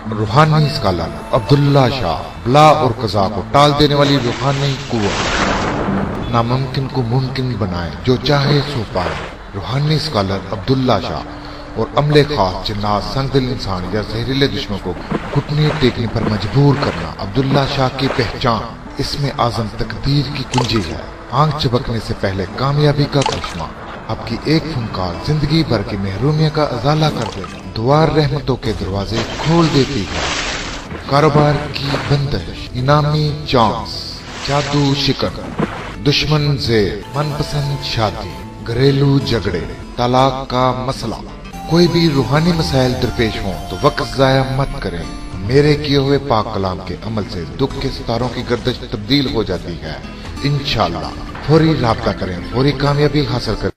روحانی اسکالر عبداللہ شاہ، بلا اور قضا کو ٹال دینے والی روحانی قوت، ناممکن کو ممکن بنائے، جو چاہے سو پائے۔ روحانی اسکالر عبداللہ شاہ اور عملے خاص جنات، سنگ دل انسان یا زہریلے دشمنوں کو گھٹنے ٹیکنے پر مجبور کرنا۔ عبداللہ شاہ کی پہچان اسم اعظم تقدیر کی کنجی ہے، آنکھ چبکنے سے پہلے کامیابی کا کرشمہ۔ آپ کی ایک فنکار زندگی بھر کی محرومیت کا ازالہ کر دے، دوار رحمتوں کے دروازے کھول دیتی ہے۔ کاروبار کی بندش، انعامی چانس، جادو شکن، دشمن زیر، من پسند شادی، گھریلو جھگڑے، طلاق کا مسئلہ، کوئی بھی روحانی مسائل درپیش ہوں تو وقت ضائع مت کریں۔ میرے کیے ہوئے پاک کلام کے عمل سے دکھ کے ستاروں کی گردش تبدیل ہو جاتی ہے۔ انشاءاللہ فوری رابطہ کریں، فوری کامیابی حاصل کریں۔